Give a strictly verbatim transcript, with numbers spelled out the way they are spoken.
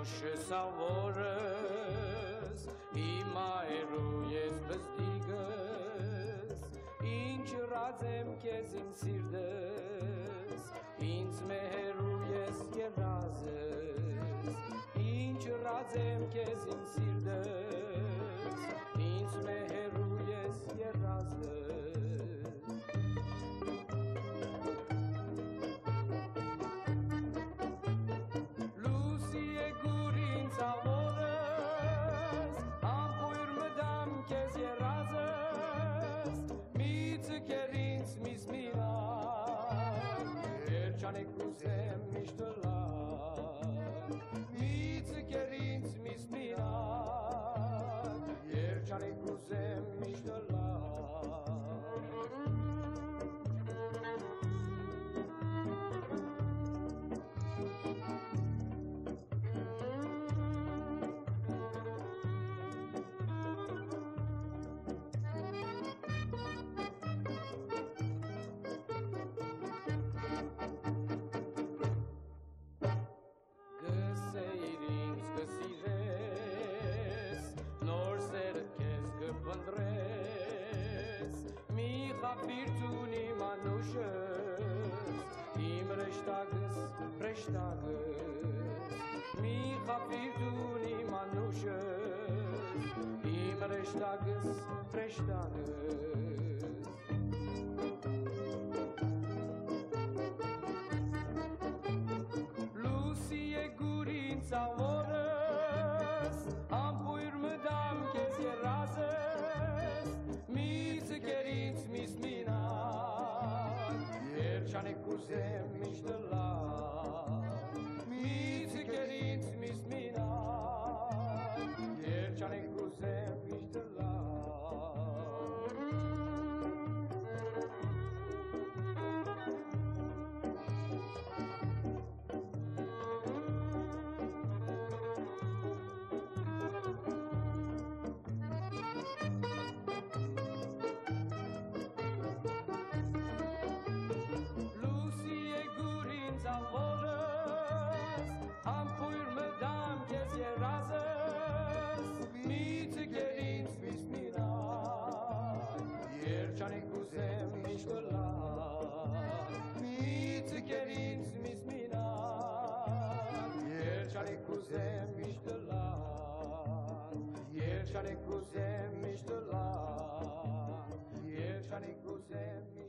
Անուշը սավորս, իմ այրու ես բզդիգս, ինչ ռածեմ կեզ իմ սիրդս, ինձ մեհերու ես երազս, ինչ ռածեմ կեզ իմ սիրդս, ինձ մեհերու ես երազս, Սավորս, ամպույր մդամ կեզ երազս, միցը կեր ինձ միս միակ, երջանեք կուզեմ միշտ լակ, միցը կեր ինձ միս միակ, երջանեք կուզեմ միշտ լակ, Գսեիր ինձ կսիրես, նոր սերը կեզ կպնդրես, մի խապիր ծուն իմ անուշս, իմ ռեշտագս, ռեշտագս, մի խապիր ծուն իմ անուշս, իմ ռեշտագս, ռեշտագս, Սավորս, ամպույր մդամ կեզ երազս, միցը կեր ինձ միս մինակ, երջանեք կուզեմ միշտ լակ, միցը կեր ինձ միս մինակ, երջանեք կուզեմ միշտ լակ, Սավորս, ամպույր մդամ կեզ երազս, միցը կեր ինձ միս մինակ, երջանեք կուզեմ միշտ լակ, միցը կեր ինձ միս մինակ, երջանեք կուզեմ միշտ լակ, երջանեք կուզեմ միշտ լակ, երջանեք կուզեմ